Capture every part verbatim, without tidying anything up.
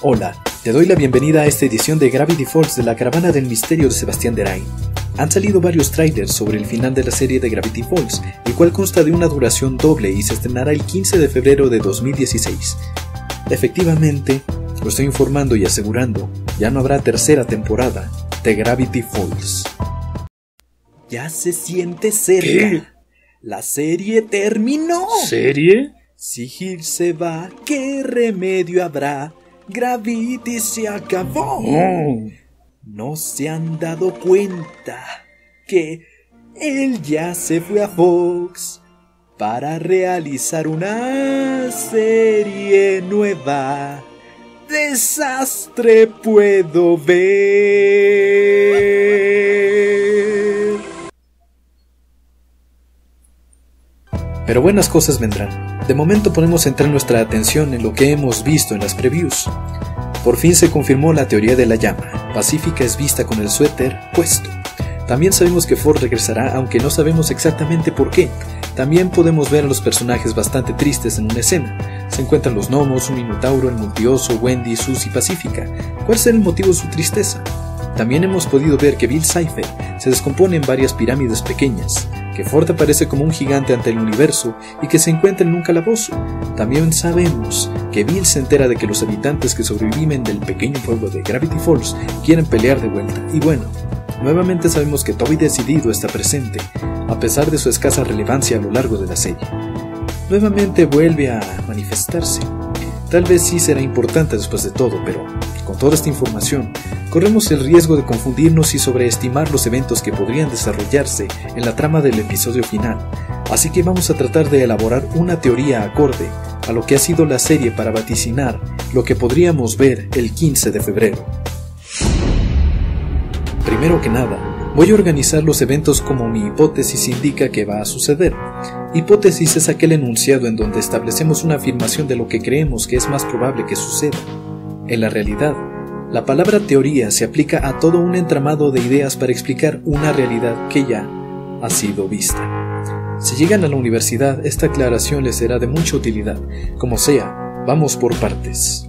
Hola, te doy la bienvenida a esta edición de Gravity Falls de la Caravana del Misterio de Sebastián Derain. Han salido varios trailers sobre el final de la serie de Gravity Falls, el cual consta de una duración doble y se estrenará el quince de febrero de dos mil dieciséis. Efectivamente, lo estoy informando y asegurando, ya no habrá tercera temporada de Gravity Falls. Ya se siente cerca. ¿Qué? La serie terminó. ¿Serie? Si Gil se va, ¿qué remedio habrá? Gravity se acabó. Oh. No se han dado cuenta que él ya se fue a Fox para realizar una serie nueva. Desastre puedo ver. Pero buenas cosas vendrán. De momento podemos centrar nuestra atención en lo que hemos visto en las previews. Por fin se confirmó la teoría de la llama. Pacífica es vista con el suéter puesto. También sabemos que Ford regresará, aunque no sabemos exactamente por qué. También podemos ver a los personajes bastante tristes en una escena. Se encuentran los gnomos, un minotauro, el multioso, Wendy, Susie y Pacífica. ¿Cuál será el motivo de su tristeza? También hemos podido ver que Bill Cipher se descompone en varias pirámides pequeñas, que Ford aparece como un gigante ante el universo y que se encuentra en un calabozo. También sabemos que Bill se entera de que los habitantes que sobreviven del pequeño pueblo de Gravity Falls quieren pelear de vuelta. Y bueno, nuevamente sabemos que Toby Decidido está presente, a pesar de su escasa relevancia a lo largo de la serie. Nuevamente vuelve a manifestarse. Tal vez sí será importante después de todo, pero con toda esta información, corremos el riesgo de confundirnos y sobreestimar los eventos que podrían desarrollarse en la trama del episodio final, así que vamos a tratar de elaborar una teoría acorde a lo que ha sido la serie para vaticinar lo que podríamos ver el quince de febrero. Primero que nada, voy a organizar los eventos como mi hipótesis indica que va a suceder. Hipótesis es aquel enunciado en donde establecemos una afirmación de lo que creemos que es más probable que suceda. En la realidad, la palabra teoría se aplica a todo un entramado de ideas para explicar una realidad que ya ha sido vista. Si llegan a la universidad, esta aclaración les será de mucha utilidad. Como sea, vamos por partes.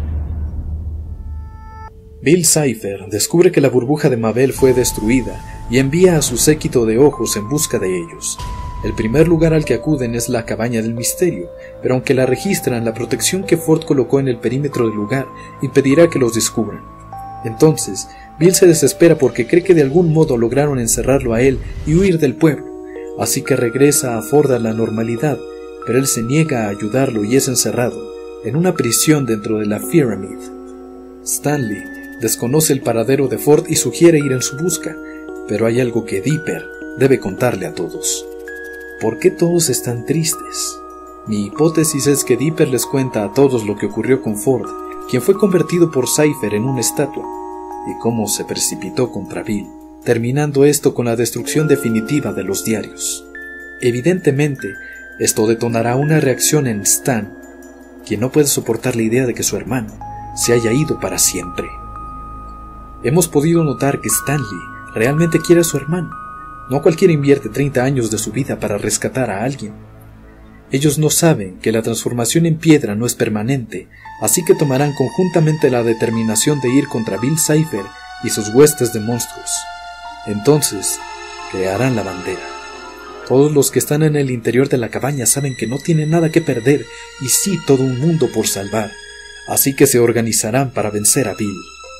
Bill Cipher descubre que la burbuja de Mabel fue destruida y envía a su séquito de ojos en busca de ellos. El primer lugar al que acuden es la cabaña del misterio, pero aunque la registran, la protección que Ford colocó en el perímetro del lugar impedirá que los descubran. Entonces, Bill se desespera porque cree que de algún modo lograron encerrarlo a él y huir del pueblo, así que regresa a Ford a la normalidad, pero él se niega a ayudarlo y es encerrado en una prisión dentro de la Pyramid. Stanley desconoce el paradero de Ford y sugiere ir en su busca, pero hay algo que Dipper debe contarle a todos. ¿Por qué todos están tristes? Mi hipótesis es que Dipper les cuenta a todos lo que ocurrió con Ford, quien fue convertido por Cipher en una estatua, y cómo se precipitó contra Bill, terminando esto con la destrucción definitiva de los diarios. Evidentemente, esto detonará una reacción en Stan, quien no puede soportar la idea de que su hermano se haya ido para siempre. Hemos podido notar que Stanley realmente quiere a su hermano. No cualquiera invierte treinta años de su vida para rescatar a alguien. Ellos no saben que la transformación en piedra no es permanente, así que tomarán conjuntamente la determinación de ir contra Bill Cipher y sus huestes de monstruos. Entonces, crearán la bandera. Todos los que están en el interior de la cabaña saben que no tienen nada que perder y sí todo un mundo por salvar, así que se organizarán para vencer a Bill.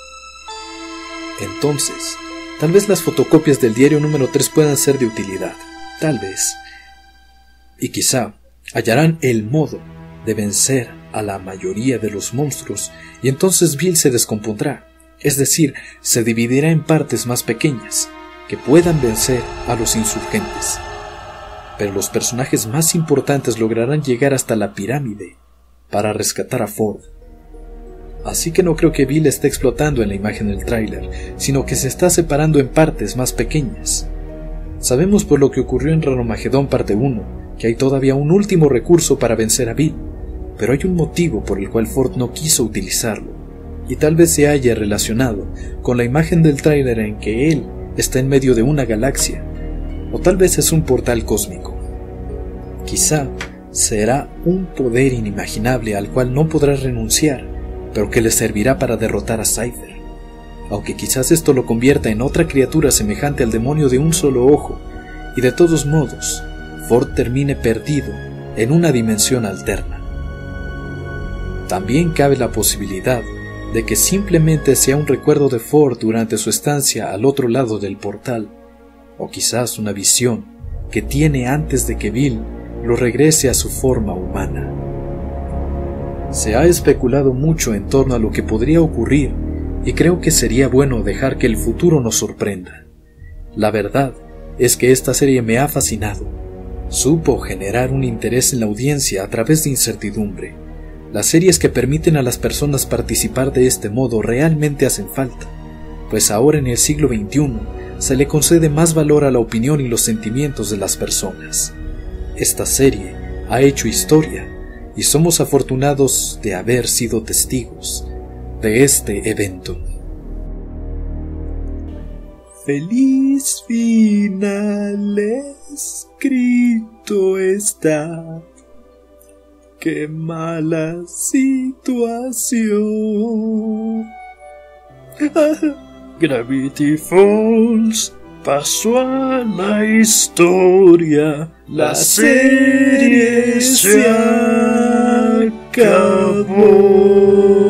Entonces, tal vez las fotocopias del diario número tres puedan ser de utilidad, tal vez. Y quizá hallarán el modo de vencer a la mayoría de los monstruos y entonces Bill se descompondrá, es decir, se dividirá en partes más pequeñas que puedan vencer a los insurgentes. Pero los personajes más importantes lograrán llegar hasta la pirámide para rescatar a Ford. Así que no creo que Bill esté explotando en la imagen del tráiler, sino que se está separando en partes más pequeñas. Sabemos por lo que ocurrió en Ranomagedón parte uno, que hay todavía un último recurso para vencer a Bill, pero hay un motivo por el cual Ford no quiso utilizarlo, y tal vez se haya relacionado con la imagen del tráiler en que él está en medio de una galaxia, o tal vez es un portal cósmico. Quizá será un poder inimaginable al cual no podrá renunciar, pero que le servirá para derrotar a Cypher. Aunque quizás esto lo convierta en otra criatura semejante al demonio de un solo ojo, y de todos modos, Ford termine perdido en una dimensión alterna. También cabe la posibilidad de que simplemente sea un recuerdo de Ford durante su estancia al otro lado del portal, o quizás una visión que tiene antes de que Bill lo regrese a su forma humana. Se ha especulado mucho en torno a lo que podría ocurrir, y creo que sería bueno dejar que el futuro nos sorprenda. La verdad es que esta serie me ha fascinado. Supo generar un interés en la audiencia a través de incertidumbre. Las series que permiten a las personas participar de este modo realmente hacen falta, pues ahora en el siglo veintiuno se le concede más valor a la opinión y los sentimientos de las personas. Esta serie ha hecho historia, y somos afortunados de haber sido testigos de este evento. Feliz final escrito está. Qué mala situación. Gravity Falls pasó a la historia. La serie se acabó.